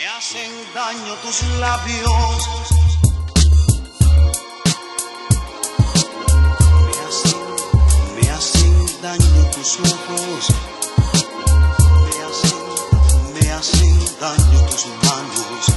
Me hacen daño tus labios, me hacen daño tus ojos, me hacen daño tus manos,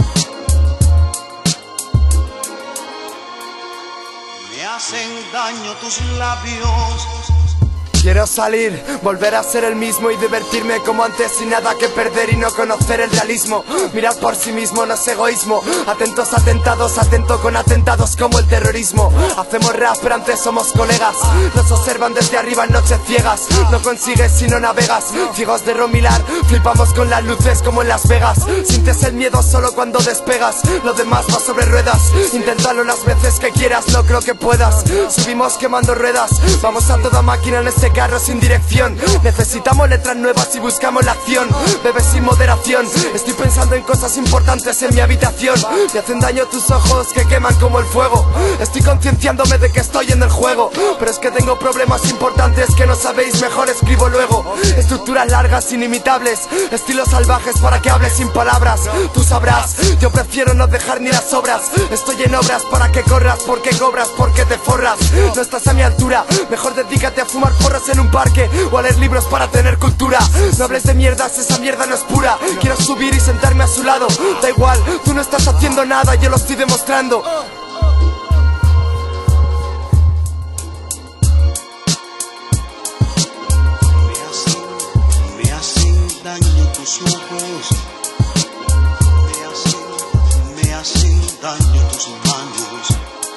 me hacen daño tus labios. Quiero salir, volver a ser el mismo y divertirme como antes sin nada que perder y no conocer el realismo. Mirar por sí mismo, no es egoísmo. Atentos atentados, atento con atentados como el terrorismo. Hacemos rap pero antes somos colegas. Nos observan desde arriba en noches ciegas. No consigues si no navegas. Ciegos de Romilar, flipamos con las luces como en Las Vegas. Sientes el miedo solo cuando despegas. Lo demás va sobre ruedas. Inténtalo las veces que quieras, no creo que puedas. Subimos quemando ruedas. Vamos a toda máquina en este carro sin dirección. Necesitamos letras nuevas y buscamos la acción. Bebes sin moderación. Estoy pensando en cosas importantes en mi habitación. Me hacen daño tus ojos que queman como el fuego. Estoy concienciándome de que estoy en el juego, pero es que tengo problemas importantes que no sabéis, mejor escribo luego. Estructuras largas, inimitables, estilos salvajes para que hables sin palabras. Tú sabrás, yo prefiero no dejar ni las obras. Estoy en obras para que corras, porque cobras, porque te forras. No estás a mi altura, mejor dedícate a fumar porros en un parque o a leer libros para tener cultura. No hables de mierdas, esa mierda no es pura. Quiero subir y sentarme a su lado. Da igual, tú no estás haciendo nada, yo lo estoy demostrando. Me hacen daño tus ojos, me hacen daño tus manos,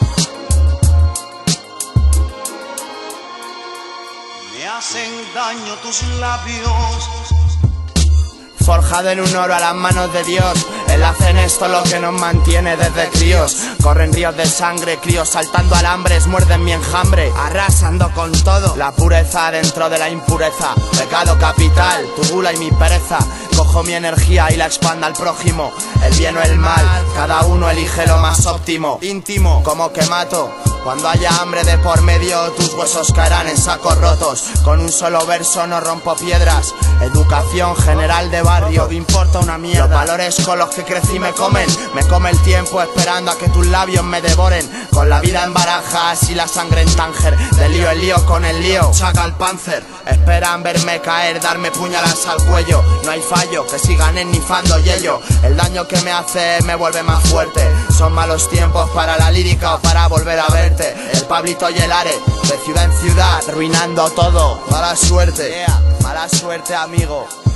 me hacen daño tus labios. Forjado en un oro a las manos de Dios. Él hace en esto lo que nos mantiene desde críos. Corren ríos de sangre, críos saltando alambres, muerden mi enjambre, arrasando con todo. La pureza dentro de la impureza, pecado capital, tu gula y mi pereza. Cojo mi energía y la expando al prójimo. El bien o el mal, cada uno elige lo más óptimo. Íntimo, como que mato. Cuando haya hambre de por medio, tus huesos caerán en sacos rotos. Con un solo verso no rompo piedras. Educación general de barrio, me importa una mierda. Los valores con los que crecí me comen. Me come el tiempo esperando a que tus labios me devoren. Con la vida en barajas y la sangre en Tánger. De lío en lío con el lío, saca el Panzer. Esperan verme caer, darme puñalas al cuello. No hay fallo, que sigan ennifando yello. El daño que me hace me vuelve más fuerte. Son malos tiempos para la lírica o para volver a verte. El Pablito y el Are, de ciudad en ciudad, arruinando todo. Mala suerte, mala suerte, amigo.